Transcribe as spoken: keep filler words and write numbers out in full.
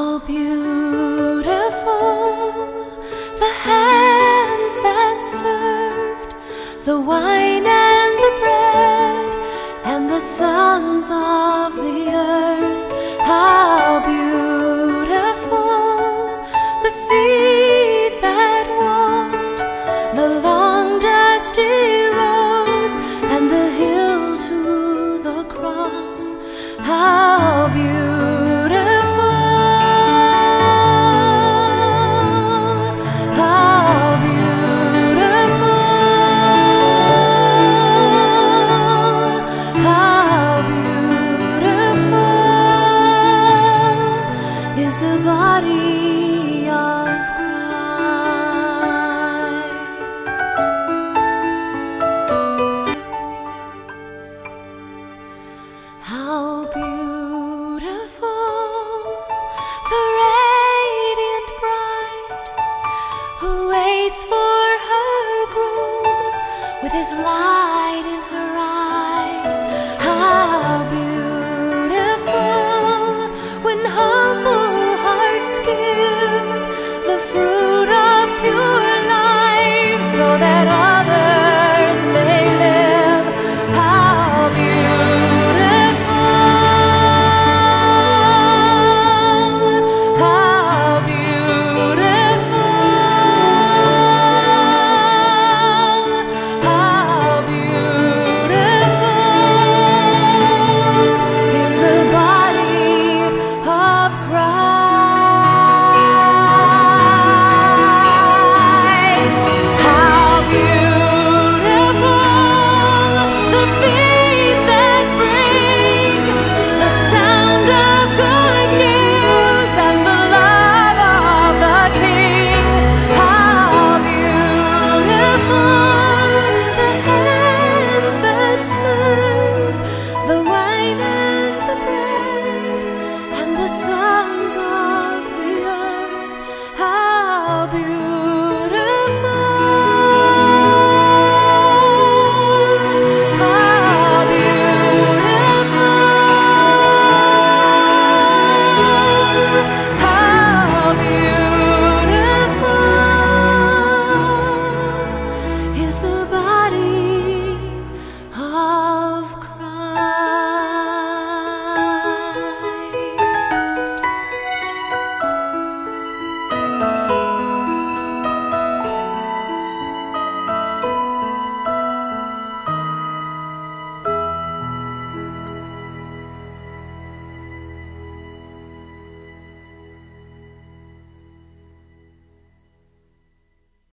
How beautiful the hands that served the wine and the bread, and the sons of the earth. How beautiful the feet that walked the long dusty roads, and the hill to the cross. How beautiful, how beautiful, how beautiful is the body of Christ. How beautiful the radiant bride who waits for her groom with his light